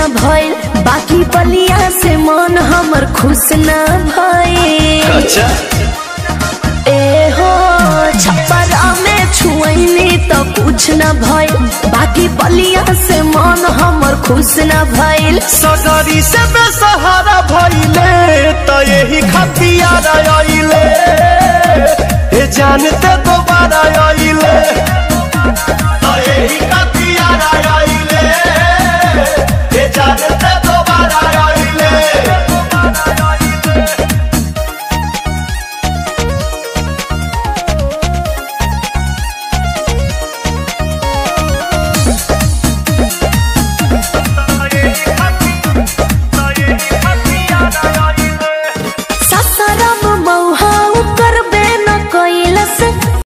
न भइल, बाकी बलिया से मन हमर खुश न भइल। अच्छा ए हो छपरा में छुएनी तो कुछ न भइल, बाकी बलिया से मन हमर खुश न भइल। सगरी से बेसहारा भइले तो यही खतियार आइले, ए जानते दोबारा आइले तो यही खतियार